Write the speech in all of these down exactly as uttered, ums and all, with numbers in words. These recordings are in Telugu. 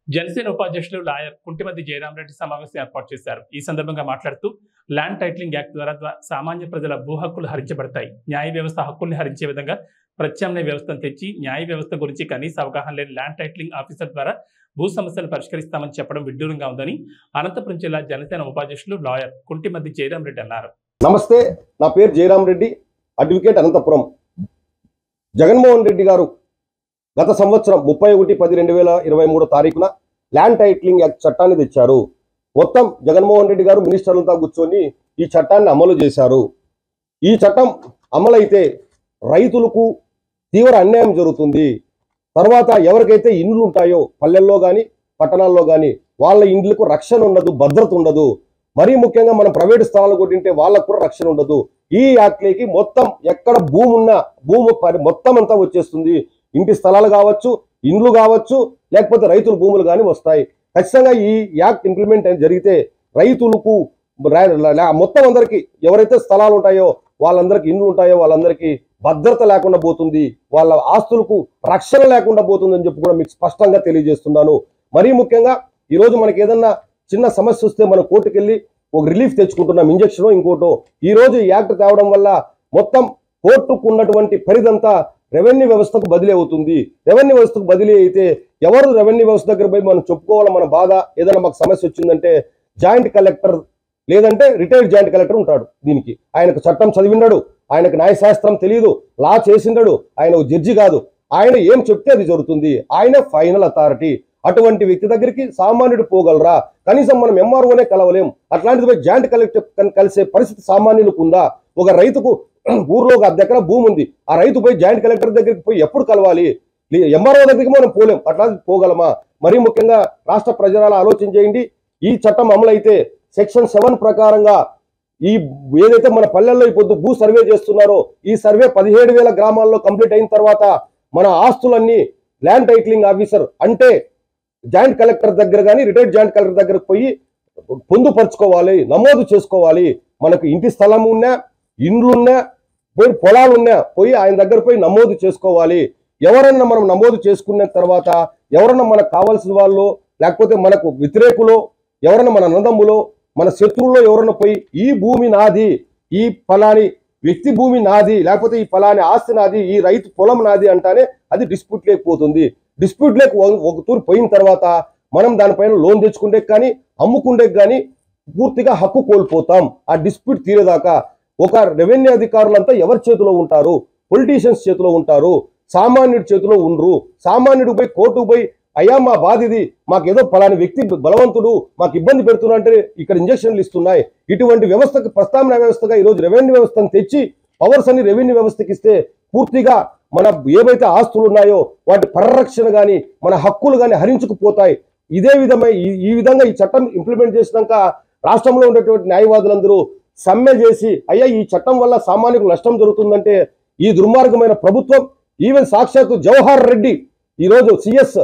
జనసేన ఉపాధ్యక్షులు లాయర్ కుంటిమద్ది జయరాం రెడ్డి సమావేశం ఏర్పాటు చేశారు. ఈ సందర్భంగా మాట్లాడుతూ ల్యాండ్ టైటిలింగ్ యాక్ట్ ద్వారా సామాన్య ప్రజల భూ హక్కులు హరించబడతాయి. న్యాయ వ్యవస్థ హక్కుల్ని హరించే విధంగా ప్రత్యామ్నాయ వ్యవస్థను తెచ్చి న్యాయ వ్యవస్థ గురించి కనీస అవగాహన లేని ల్యాండ్ టైటిలింగ్ ఆఫీసర్ ద్వారా భూ సమస్యలు పరిష్కరిస్తామని చెప్పడం విడ్డూరంగా ఉందని అనంతపురం జిల్లా జనసేన ఉపాధ్యక్షులు లాయర్ కుంటిమద్ది జయరాం రెడ్డి అన్నారు. నమస్తే, నా పేరు జయరాం రెడ్డి, అడ్వకేట్, అనంతపురం. జగన్మోహన్ రెడ్డి గారు గత సంవత్సరం ముప్పై ఒకటి పది రెండు వేల ఇరవై మూడో తారీఖున ల్యాండ్ టైటిలింగ్ యాక్ట్ చట్టాన్ని తెచ్చారు. మొత్తం జగన్మోహన్ రెడ్డి గారు మినిస్టర్లతో కూర్చొని ఈ చట్టాన్ని అమలు చేశారు. ఈ చట్టం అమలైతే రైతులకు తీవ్ర అన్యాయం జరుగుతుంది. తర్వాత ఎవరికైతే ఇండ్లు ఉంటాయో పల్లెల్లో కానీ పట్టణాల్లో కానీ వాళ్ళ ఇండ్లకు రక్షణ ఉండదు, భద్రత ఉండదు. మరీ ముఖ్యంగా మనం ప్రైవేటు స్థలాలు కొట్టింటే వాళ్ళకు కూడా రక్షణ ఉండదు. ఈ యాక్ట్లోకి మొత్తం ఎక్కడ భూమి ఉన్నా భూమి మొత్తం అంతా వచ్చేస్తుంది. ఇంటి స్థలాలు కావచ్చు, ఇండ్లు కావచ్చు, లేకపోతే రైతుల భూములు కానీ వస్తాయి. ఖచ్చితంగా ఈ యాక్ట్ ఇంప్లిమెంట్ జరిగితే రైతులకు మొత్తం అందరికీ ఎవరైతే స్థలాలు ఉంటాయో వాళ్ళందరికీ ఇండ్లు ఉంటాయో వాళ్ళందరికీ భద్రత లేకుండా పోతుంది, వాళ్ళ ఆస్తులకు రక్షణ లేకుండా పోతుందని చెప్పి కూడా మీకు స్పష్టంగా తెలియజేస్తున్నాను. మరీ ముఖ్యంగా ఈరోజు మనకి ఏదన్నా చిన్న సమస్య వస్తే మనం కోర్టుకు వెళ్ళి ఒక రిలీఫ్ తెచ్చుకుంటున్నాం, ఇంజక్షను ఇంకోటో. ఈరోజు ఈ యాక్ట్ తేవడం వల్ల మొత్తం కోర్టుకు ఉన్నటువంటి పరిధంతా రెవెన్యూ వ్యవస్థకు బదిలీ అవుతుంది. రెవెన్యూ వ్యవస్థకు బదిలీ అయితే ఎవరు రెవెన్యూ వ్యవస్థ దగ్గర పోయి మనం చెప్పుకోవాలి మన బాధ, ఏదైనా మాకు సమస్య వచ్చిందంటే జాయింట్ కలెక్టర్ లేదంటే రిటైర్డ్ జాయింట్ కలెక్టర్ ఉంటాడు. దీనికి ఆయనకు చట్టం చదివిండడు, ఆయనకు న్యాయశాస్త్రం తెలియదు, లా చేసిండడు, ఆయన జడ్జి కాదు. ఆయన ఏం చెప్తే అది జరుగుతుంది, ఆయన ఫైనల్ అథారిటీ. అటువంటి వ్యక్తి దగ్గరికి సామాన్యుడు పోగలరా? కనీసం మనం ఎంఆర్ఓనే కలవలేం, అట్లాంటిది జాయింట్ కలెక్టర్ కలిసే పరిస్థితి సామాన్యులకు ఉందా? ఒక రైతుకు ఊర్లో ఒక అర్ధ ఎకరా భూమి ఉంది, ఆ రైతు పోయి జాయింట్ కలెక్టర్ దగ్గరికి పోయి ఎప్పుడు కలవాలి? ఎంఆర్ఓ దగ్గరికి మనం పోలేం, అట్లా పోగలమా? మరీ ముఖ్యంగా రాష్ట్ర ప్రజలు ఆలోచన చేయండి. ఈ చట్టం అమలైతే సెక్షన్ సెవెన్ ప్రకారంగా ఈ ఏదైతే మన పల్లెల్లో ఇప్పుడు భూ సర్వే చేస్తున్నారో ఈ సర్వే పదిహేడు వేల గ్రామాల్లో కంప్లీట్ అయిన తర్వాత మన ఆస్తులన్నీ ల్యాండ్ టైటిలింగ్ ఆఫీసర్ అంటే జాయింట్ కలెక్టర్ దగ్గర కానీ రిటైర్డ్ జాయింట్ కలెక్టర్ దగ్గరకు పోయి పొందుపరుచుకోవాలి, నమోదు చేసుకోవాలి. మనకు ఇంటి స్థలం ఉన్నా, ఇండ్లున్నా, పోయి పొలాలున్నా పోయి ఆయన దగ్గర పోయి నమోదు చేసుకోవాలి. ఎవరన్నా మనం నమోదు చేసుకున్న తర్వాత ఎవరన్నా మనకు కావాల్సిన వాళ్ళు లేకపోతే మనకు వ్యతిరేకులు ఎవరన్నా మన అన్నదమ్ములో మన శత్రువుల్లో ఎవరన్నా పోయి ఈ భూమి నాది, ఈ ఫలాని వ్యక్తి భూమి నాది, లేకపోతే ఈ ఫలాని ఆస్తి నాది, ఈ రైతు పొలం నాది అంటానే అది డిస్ప్యూట్ లేకపోతుంది. డిస్ప్యూట్ లేక ఒక తూరు పోయిన తర్వాత మనం దానిపైన లోన్ తెచ్చుకుంటే కానీ అమ్ముకుంటే కానీ పూర్తిగా హక్కు కోల్పోతాం. ఆ డిస్ప్యూట్ తీరేదాకా ఒక రెవెన్యూ అధికారులంతా ఎవరి చేతిలో ఉంటారు? పొలిటీషియన్స్ చేతిలో ఉంటారు, సామాన్యుడి చేతిలో ఉండరు. సామాన్యుడు పోయి కోర్టుకు పోయి అయ్యా మా బాధ ఇది, మాకేదో ఫలాని వ్యక్తి బలవంతుడు మాకు ఇబ్బంది పెడుతున్నా అంటే ఇక్కడ ఇంజక్షన్లు ఇస్తున్నాయి. ఇటువంటి వ్యవస్థకు ప్రస్తావన వ్యవస్థగా ఈరోజు రెవెన్యూ వ్యవస్థను తెచ్చి పవర్స్ అన్ని రెవెన్యూ వ్యవస్థకి ఇస్తే పూర్తిగా మన ఏవైతే ఆస్తులు ఉన్నాయో వాటి పరిరక్షణ కానీ మన హక్కులు కానీ హరించుకుపోతాయి. ఇదే విధమై ఈ విధంగా ఈ చట్టం ఇంప్లిమెంట్ చేసినాక రాష్ట్రంలో ఉండేటువంటి న్యాయవాదులందరూ సమ్మె చేసి అయ్యా ఈ చట్టం వల్ల సామాన్యులకు నష్టం జరుగుతుందంటే ఈ దుర్మార్గమైన ప్రభుత్వం, ఈవెన్ సాక్షాత్తు జవహర్ రెడ్డి ఈరోజు సిఎస్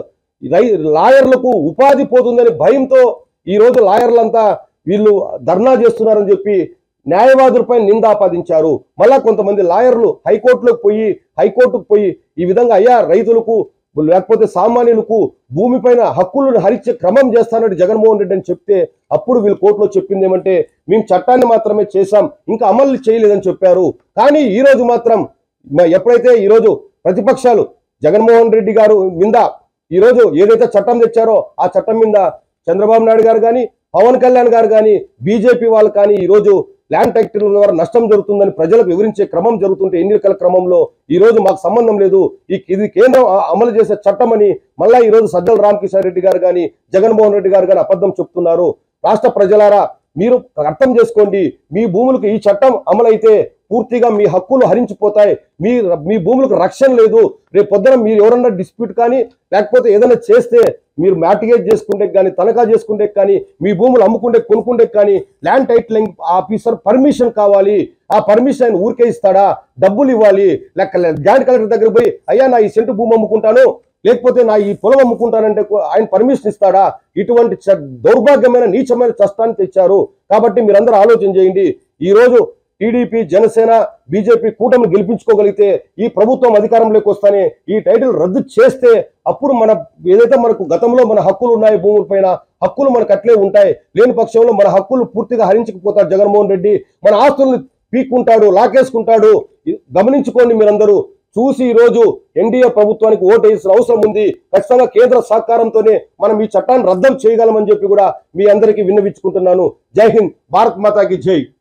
లాయర్లకు ఉపాధి పోతుందని భయంతో ఈరోజు లాయర్లంతా వీళ్ళు ధర్నా చేస్తున్నారని చెప్పి న్యాయవాదులపై నిందాపాదించారు. మళ్ళా కొంతమంది లాయర్లు హైకోర్టులోకి పోయి హైకోర్టుకు పోయి ఈ విధంగా అయ్యా రైతులకు లేకపోతే సామాన్యులకు భూమిపైన హక్కులను హరించే క్రమం చేస్తానని జగన్మోహన్ రెడ్డి అని చెప్తే అప్పుడు వీళ్ళు కోర్టులో చెప్పింది ఏమంటే మేము చట్టాన్ని మాత్రమే చేశాం, ఇంకా అమలు చేయలేదని చెప్పారు. కానీ ఈరోజు మాత్రం ఎప్పుడైతే ఈరోజు ప్రతిపక్షాలు జగన్మోహన్ రెడ్డి గారు మీద ఈరోజు ఏదైతే చట్టం తెచ్చారో ఆ చట్టం మీద చంద్రబాబు నాయుడు గారు కానీ పవన్ కళ్యాణ్ గారు కానీ బీజేపీ వాళ్ళు కానీ ఈరోజు ల్యాండ్ టైటిలింగ్ ద్వారా నష్టం జరుగుతుందని ప్రజలకు వివరించే క్రమం జరుగుతుంటే ఎన్నికల క్రమంలో ఈరోజు మాకు సంబంధం లేదు, ఈ ఇది కేంద్రం అమలు చేసే చట్టం అని మళ్ళా ఈరోజు సజ్జల రామకిషన్ రెడ్డి గారు కానీ జగన్మోహన్ రెడ్డి గారు కానీ అబద్ధం చెప్తున్నారు. రాష్ట్ర ప్రజలారా మీరు అర్థం చేసుకోండి, మీ భూములకు ఈ చట్టం అమలైతే పూర్తిగా మీ హక్కులు హరించిపోతాయి, మీ మీ భూములకు రక్షణ లేదు. రేపు పొద్దున మీరు ఎవరన్నా డిస్ప్యూట్ కానీ లేకపోతే ఏదైనా చేస్తే మీరు మ్యాటిగేట్ చేసుకుంటే కానీ తనఖా చేసుకుంటే కానీ మీ భూములు అమ్ముకుంటే కొనుక్కుంటే కానీ ల్యాండ్ టైటిలింగ్ ఆఫీసర్ పర్మిషన్ కావాలి. ఆ పర్మిషన్ ఆయన ఊరికే ఇస్తాడా? డబ్బులు ఇవ్వాలి. లేక జాయింట్ కలెక్టర్ దగ్గర పోయి అయ్యా నా ఈ సెంటు భూమి అమ్ముకుంటాను లేకపోతే నా ఈ పొలం అమ్ముకుంటానంటే ఆయన పర్మిషన్ ఇస్తాడా? ఇటువంటి దౌర్భాగ్యమైన నీచమైన చట్టాన్ని తెచ్చారు. కాబట్టి మీరందరూ ఆలోచన చేయండి. ఈరోజు టీడీపీ జనసేన బీజేపీ కూటమి గెలిపించుకోగలిగితే ఈ ప్రభుత్వం అధికారంలోకి వస్తానే ఈ టైటిల్ రద్దు చేస్తే అప్పుడు మన ఏదైతే మనకు గతంలో మన హక్కులు ఉన్నాయి భూముల పైన హక్కులు మనకు అట్లే ఉంటాయి. లేని పక్షంలో మన హక్కులు పూర్తిగా హరించకపోతారు జగన్మోహన్ రెడ్డి, మన ఆస్తులను పీక్కుంటాడు, లాకేసుకుంటాడు. గమనించుకోండి మీరందరూ చూసి ఈ రోజు ఎన్డీఏ ప్రభుత్వానికి ఓటు వేయాల్సిన అవసరం ఉంది. ఖచ్చితంగా కేంద్ర సహకారంతోనే మనం ఈ చట్టాన్ని రద్దు చేయగలమని చెప్పి కూడా మీ అందరికీ విన్నవించుకుంటున్నాను. జై హింద్, భారత్ మాతాకి జై.